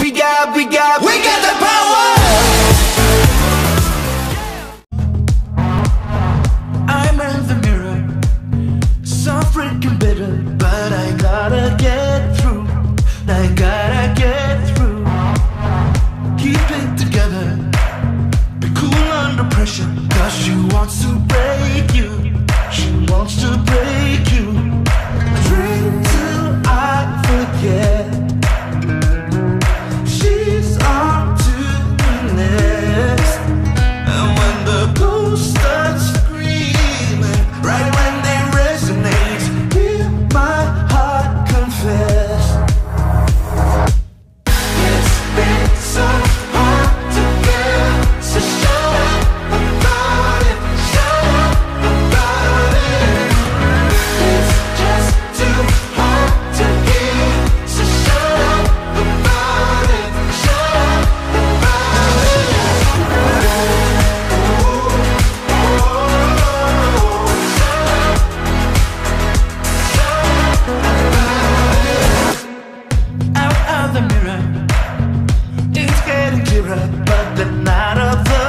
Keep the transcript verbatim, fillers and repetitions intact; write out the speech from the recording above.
We got, we got, we got the power. I'm in the mirror, so freaking bitter, but I gotta get through. I gotta get through. Keep it together, be cool under pressure, 'cause she wants to break you. She wants to break you. Drink till I forget. She's on to the next. And when the ghost starts screaming, right when they resonate, hear my heart confess. It's been so hard to get, so shut up about it, shut up about it. It's just too hard to hear, so shut up about it, shut up about it. Out of the mirror, it's getting clearer, but the night of the